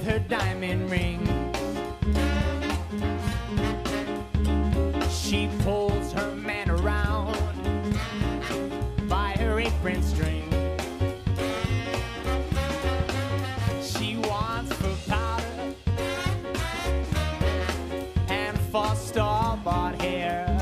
her diamond ring. She pulls her man around by her apron string. She wants for powder and for store-bought hair.